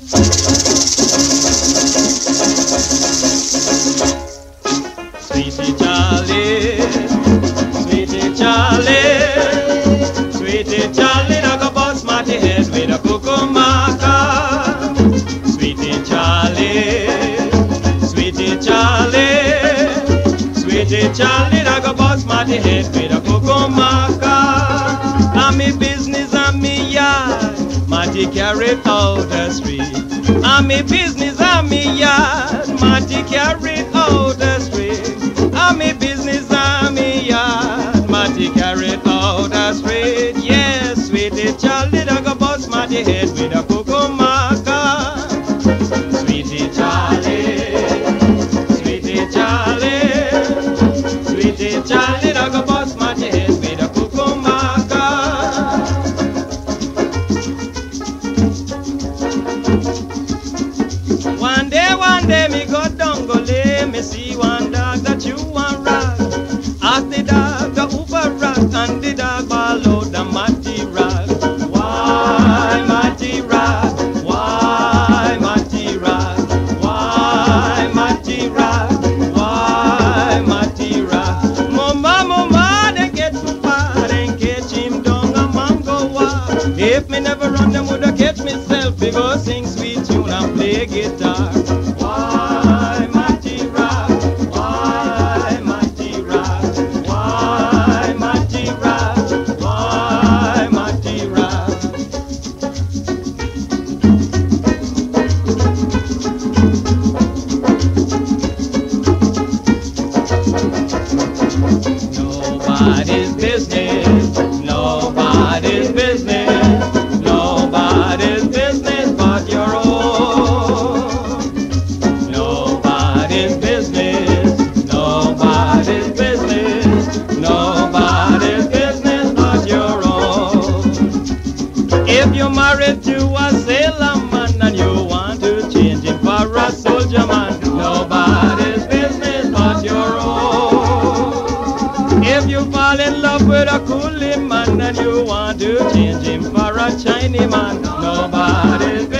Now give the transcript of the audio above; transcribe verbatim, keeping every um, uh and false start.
Sweetie Charlie, Sweetie Charlie, Sweetie Charlie, I go bust my head with a cocoa maca. Sweetie Charlie, Sweetie Charlie, Sweetie Charlie, I go bust my head with a cocoa maca. I'm me business, I'm me yard, Matty carry out the street. I'm me business, I'm me yard, Matty carry out the street. I'm me business, I'm me yard, Matty carry out the street. Yes, Sweetie Charlie, I go bust my head with a cocoa maca. Sweetie Charlie, Sweetie Charlie, Sweetie Charlie, I go bust my head with a cocoa maca. One day, one day, me go down go lay, me see one dog that you want rock. Ask the dog the Uber rock, and the dog follow the Matty rock. Why Matty rock? Why Matty rock? Why Matty rock? Why Matty rock? Mama, mama, they get too far and catch him down a mango walk. If me never run, them woulda catch myself. We go sing sweet tune and play guitar. Why Matty rock? Why Matty rock? Why Matty rock? Why Matty rock? Nobody's business, nobody's business, nobody's business but your own. Nobody's business, nobody's business, nobody's business but your own. If you're married to a sailor man and you want to change him for a soldier man, nobody's business but your own. If you fall in love with a coolie man and you want to change him for a Chinese man, nobody's business